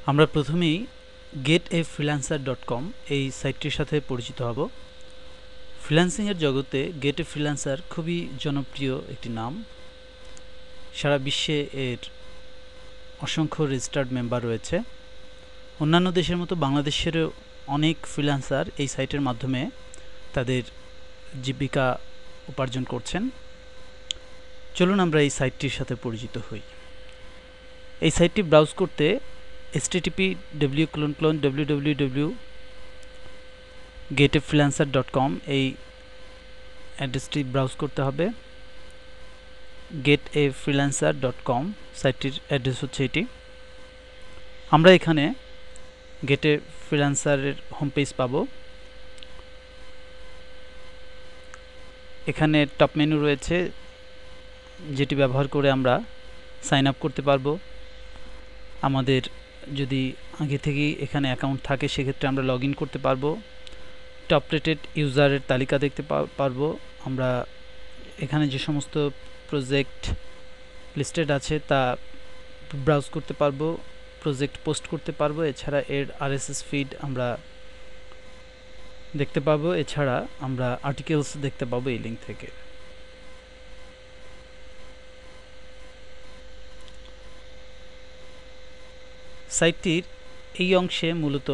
আমরা প্রথমেই getafreelancer.com এই সাইটটির সাথে পরিচিত হব। ফ্রিল্যান্সিংয়ের জগতে গেট এ ফ্রিল্যান্সার খুবই জনপ্রিয় একটি নাম। সারা বিশ্বে এর অসংখ্য রেজিস্টার্ড মেম্বার রয়েছে। অন্যান্য দেশের মতো বাংলাদেশেরও অনেক ফ্রিল্যান্সার এই সাইটের মাধ্যমে তাদের জীবিকা উপার্জন করছেন। চলুন আমরা এই সাইটটির সাথে পরিচিত হই। এই সাইটটি ব্রাউজ করতে http://www.getafreelancer.com এই অ্যাড্রেসটি ব্রাউজ করতে হবে। getafreelancer.com সাইটটির অ্যাড্রেস হচ্ছে এটি। আমরা এখানে গেট এ ফ্রিল্যান্সারের হোম পেজ পাবো। এখানে টপ মেনু রয়েছে, যেটি ব্যবহার করে আমরা সাইন আপ করতে পারবো। আমাদের যদি আগে থেকেই এখানে অ্যাকাউন্ট থাকে সেক্ষেত্রে আমরা লগ ইন করতে পারবো। টপ রেটেড ইউজারের তালিকা দেখতে পারবো। আমরা এখানে যে সমস্ত প্রজেক্ট লিস্টেড আছে তা ব্রাউজ করতে পারবো, প্রজেক্ট পোস্ট করতে পারবো। এছাড়া এর আরএসএস ফিড আমরা দেখতে পাবো। এছাড়া আমরা আর্টিকেলস দেখতে পাবো এই লিঙ্ক থেকে। সাইটটির এই অংশে মূলত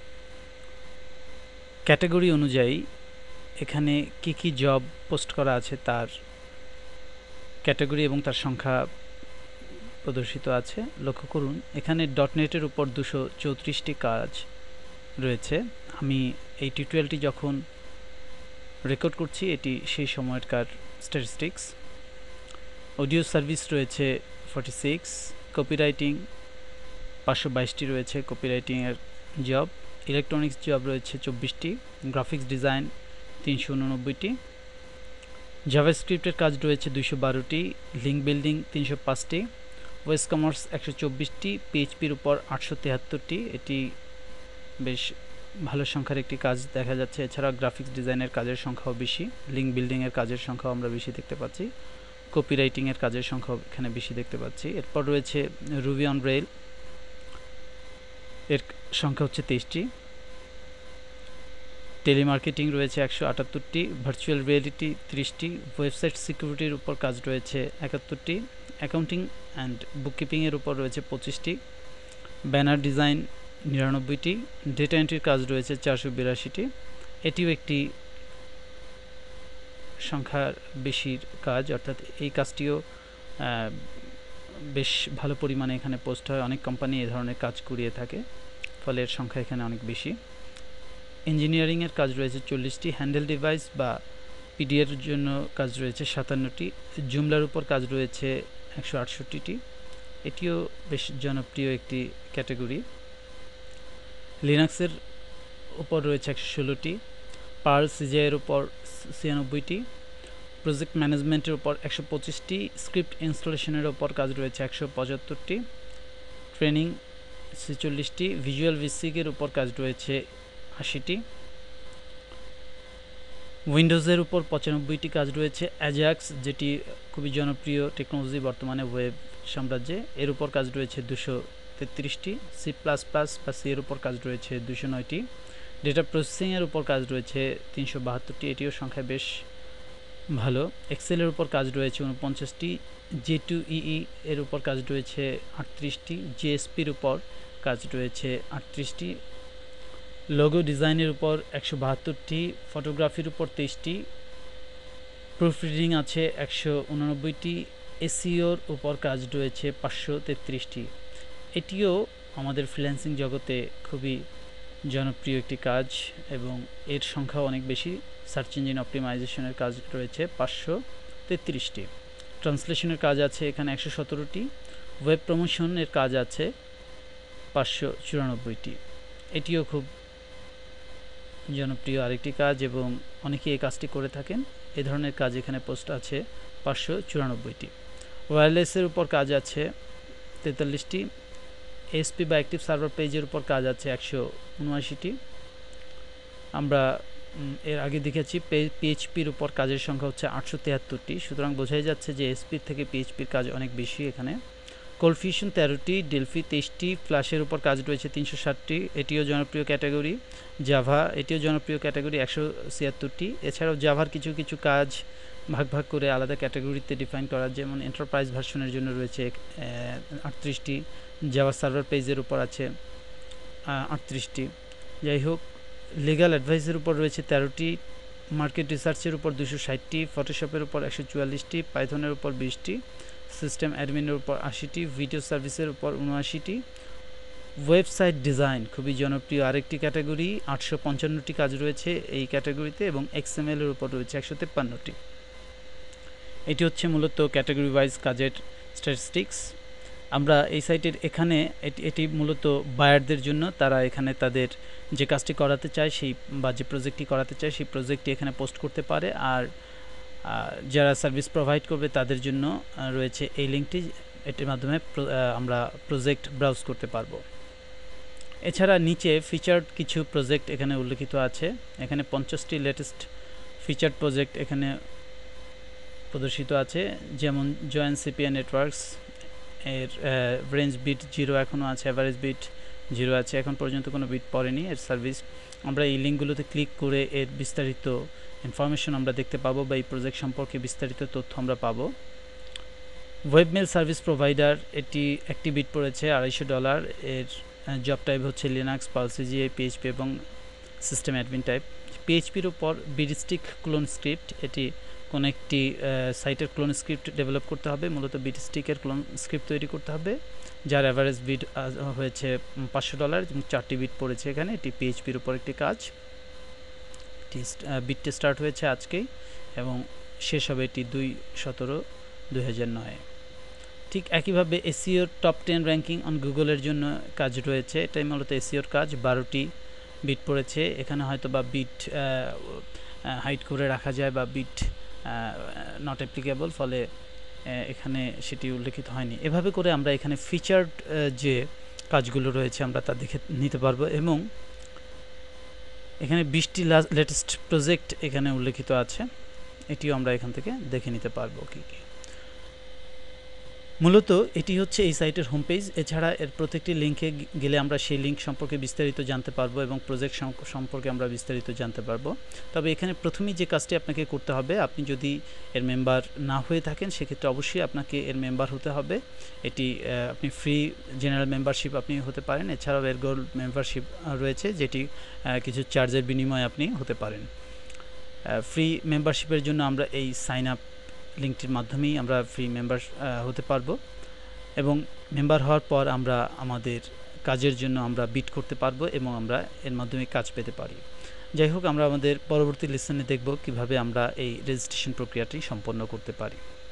ক্যাটাগরি অনুযায়ী এখানে কি কি জব পোস্ট করা আছে তার ক্যাটাগরি এবং তার সংখ্যা প্রদর্শিত আছে। লক্ষ্য করুন, এখানে .NET-এর উপর 234টি কাজ রয়েছে। আমি এই টিউটোরিয়ালটি যখন রেকর্ড করছি এটি সেই সময়কার স্ট্যাটিস্টিক্স। অডিও সার্ভিস রয়েছে 46, কপিরাইটিং 522টি রয়েছে কপিরাইটিংয়ের জব, ইলেকট্রনিক্স জব রয়েছে 24টি, গ্রাফিক্স ডিজাইন 389টি, জাভাস্ক্রিপ্টের কাজ রয়েছে 212টি, লিঙ্ক বিল্ডিং 305টি, ওয়েব কমার্স 124টি, পিএইচপির উপর 873টি। এটি বেশ ভালো সংখ্যার একটি কাজ দেখা যাচ্ছে। এছাড়া গ্রাফিক্স ডিজাইনের কাজের সংখ্যাও বেশি, লিঙ্ক বিল্ডিংয়ের কাজের সংখ্যাও আমরা বেশি দেখতে পাচ্ছি, কপিরাইটিংয়ের কাজের সংখ্যাও এখানে বেশি দেখতে পাচ্ছি। এরপর রয়েছে রুবি অন রেইল, এর সংখ্যা হচ্ছে 23টি, টেলিমার্কেটিং রয়েছে 178টি, ভার্চুয়াল রিয়েলিটি 30টি, ওয়েবসাইট সিকিউরিটির উপর কাজ রয়েছে 71টি, অ্যাকাউন্টিং অ্যান্ড বুককিপিংয়ের উপর রয়েছে 25টি, ব্যানার ডিজাইন 99টি, ডেটা এন্ট্রির কাজ রয়েছে 482টি। এটিও একটি সংখ্যার বেশির কাজ, অর্থাৎ এই কাজটিও বেশ ভালো পরিমাণে এখানে পোস্ট হয়। অনেক কোম্পানি এ ধরনের কাজ করিয়ে থাকে, ফলে এর সংখ্যা এখানে অনেক বেশি। ইঞ্জিনিয়ারিংয়ের কাজ রয়েছে 40টি, হ্যান্ডেল ডিভাইস বা পিডিএর জন্য কাজ রয়েছে 57টি, জুমলার উপর কাজ রয়েছে 168টি। এটিও বেশ জনপ্রিয় একটি ক্যাটাগরি। লিনাক্সের উপর রয়েছে 116টি, পার্ল সিজিআইয়ের উপর 96টি, প্রজেক্ট ম্যানেজমেন্টের উপর 125টি, স্ক্রিপ্ট ইনস্টলেশনের উপর কাজ রয়েছে 175টি, ট্রেনিং 46টি, ভিজুয়াল বেসিকের উপর কাজ রয়েছে 80টি, উইন্ডোজের উপর 95টি কাজ রয়েছে, অ্যাজাক্স যেটি খুবই জনপ্রিয় টেকনোলজি বর্তমানে ওয়েব সাম্রাজ্যে, এর উপর কাজ রয়েছে 233টি, সি প্লাস প্লাস বা সি এর উপর কাজ রয়েছে 209টি, ডেটা প্রসেসিংয়ের উপর কাজ রয়েছে 372টি, এটিও সংখ্যা বেশ ভালো, এক্সেলের উপর কাজ রয়েছে 49টি, J2EE এর উপর কাজ রয়েছে 38টি, জেএসপির উপর কাজ রয়েছে 38টি, লোগো ডিজাইনের উপর 172টি, ফটোগ্রাফির উপর 23টি, প্রুফ রিডিং আছে 189টি, এসইওর উপর কাজ রয়েছে 533টি। এটিও আমাদের ফ্রিল্যান্সিং জগতে খুবই জনপ্রিয় একটি কাজ এবং এর সংখ্যা অনেক বেশি। সার্চ ইঞ্জিন অপটিমাইজেশনের কাজ রয়েছে 533টি, ট্রান্সলেশনের কাজ আছে এখানে 117টি, ওয়েব প্রমোশনের কাজ আছে 594টি। এটিও খুব জনপ্রিয় আরেকটি কাজ এবং অনেকেই এই কাজটি করে থাকেন। এই ধরনের কাজ এখানে পোস্ট আছে 594টি। ওয়্যারলেসের উপর কাজ আছে 43টি, এসপি বা অ্যাক্টিভ সার্ভার পেজের উপর কাজ আছে 179টি। আমরা এর আগে দেখেছি পিএইচপির উপর কাজের সংখ্যা হচ্ছে 873টি, সুতরাং বোঝাই যাচ্ছে যে এসপির থেকে পিএইচপির কাজ অনেক বেশি এখানে। কোলফিউশন 13টি, ডেলফি 23টি, ফ্ল্যাশের উপর কাজ রয়েছে 360টি, এটিও জনপ্রিয় ক্যাটাগরি। জাভা এটিও জনপ্রিয় ক্যাটাগরি 176টি। এছাড়াও জাভার কিছু কিছু কাজ ভাগ ভাগ করে আলাদা ক্যাটাগরিতে ডিফাইন করা, যেমন এন্টারপ্রাইজ ভার্সনের জন্য রয়েছে 38টি, জাভা সার্ভার পেজের উপর আছে 38টি। যাই হোক, লিগ্যাল অ্যাডভাইসের উপর রয়েছে 13টি, মার্কেট রিসার্চের উপর 260টি, ফটোশপের উপর 144টি, পাইথনের উপর 20টি, সিস্টেম অ্যাডমিনের উপর 80টি, ভিডিও সার্ভিসের উপর 79টি। ওয়েবসাইট ডিজাইন খুবই জনপ্রিয় আরেকটি ক্যাটাগরি, 855টি কাজ রয়েছে এই ক্যাটাগরিতে, এবং এক্সএমএল এর উপর রয়েছে 153টি। এটি হচ্ছে মূলত ক্যাটাগরি ওয়াইজ কাজের স্ট্যাটিস্টিক্স। আমরা এই সাইটের এখানে এটি মূলত বায়ারদের জন্য, তারা এখানে তাদের যে কাজটি করাতে চায় সেই বা যে প্রজেক্টটি করাতে চায় সেই প্রজেক্টটি এখানে পোস্ট করতে পারে। আর যারা সার্ভিস প্রোভাইড করবে তাদের জন্য রয়েছে এই লিঙ্কটি, এটির মাধ্যমে আমরা প্রজেক্ট ব্রাউজ করতে পারবো। এছাড়া নিচে ফিচার্ড কিছু প্রজেক্ট এখানে উল্লেখিত আছে। এখানে 50টি লেটেস্ট ফিচার্ড প্রজেক্ট এখানে প্রদর্শিত আছে, যেমন জয়েন সিপিএ নেটওয়ার্কস এর রেঞ্জ বিট 0 এখনও আছে, অ্যাভারেজ বিট 0 আছে, এখন পর্যন্ত কোনো বিট পড়েনি এর সার্ভিস। আমরা এই লিঙ্কগুলোতে ক্লিক করে এর বিস্তারিত ইনফরমেশন আমরা দেখতে পাবো, বা এই প্রজেক্ট সম্পর্কে বিস্তারিত তথ্য আমরা পাবো। ওয়েবমেল সার্ভিস প্রোভাইডার, এটি একটি বিট পড়েছে $250। এর জব টাইপ হচ্ছে লিনাক্স, পালসিজিএ, পিএইচপি এবং সিস্টেম অ্যাডমিন টাইপ। পিএইচপির উপর বিটস্টিক ক্লোন স্ক্রিপ্ট, এটি কোনো একটি সাইটের ক্লোন স্ক্রিপ্ট ডেভেলপ করতে হবে, মূলত বিটস্টিকের ক্লোন স্ক্রিপ্ট তৈরি করতে হবে, যার অ্যাভারেজ বিট হয়েছে $500 এবং 4টি বিট পড়েছে এখানে। এটি পিএইচপির উপর একটি কাজ। বিটটি স্টার্ট হয়েছে আজকেই এবং শেষ হবে এটি 2/17/2009। ঠিক একইভাবে এসইওর টপ 10 র্যাঙ্কিং অন গুগলের জন্য কাজ রয়েছে, এটাই মূলত এসইওর কাজ। 12টি বিট পড়েছে এখানে, হয়তো বা বিট হাইড করে রাখা যায় বা বিট নট অ্যাপ্লিকেবল, ফলে এখানে সেটি উল্লেখিত হয়নি। এভাবে করে আমরা এখানে ফিচার্ড যে কাজগুলো রয়েছে আমরা তা দেখে নিতে পারবো, এবং এখানে 20টি লেটেস্ট প্রজেক্ট এখানে উল্লেখিত আছে, এটিও আমরা এখান থেকে দেখে নিতে পারবো কী কী। মূলত এটি হচ্ছে এই সাইটের হোম পেজ। এছাড়া এর প্রত্যেকটি লিঙ্কে গেলে আমরা সেই লিঙ্ক সম্পর্কে বিস্তারিত জানতে পারবো এবং প্রজেক্ট সম্পর্কে আমরা বিস্তারিত জানতে পারবো। তবে এখানে প্রথমেই যে কাজটি আপনাকে করতে হবে, আপনি যদি এর মেম্বার না হয়ে থাকেন সেক্ষেত্রে অবশ্যই আপনাকে এর মেম্বার হতে হবে। এটি আপনি ফ্রি জেনারেল মেম্বারশিপ আপনি হতে পারেন, এছাড়াও এর গোল্ড মেম্বারশিপ রয়েছে, যেটি কিছু চার্জের বিনিময়ে আপনি হতে পারেন। ফ্রি মেম্বারশিপের জন্য আমরা এই সাইন আপ লিঙ্কটির মাধ্যমেই আমরা ফ্রি মেম্বার হতে পারবো, এবং মেম্বার হওয়ার পর আমরা আমাদের কাজের জন্য আমরা বিট করতে পারবো এবং আমরা এর মাধ্যমে কাজ পেতে পারি। যাই হোক, আমরা আমাদের পরবর্তী লেসনে দেখব কিভাবে আমরা এই রেজিস্ট্রেশন প্রক্রিয়াটি সম্পন্ন করতে পারি।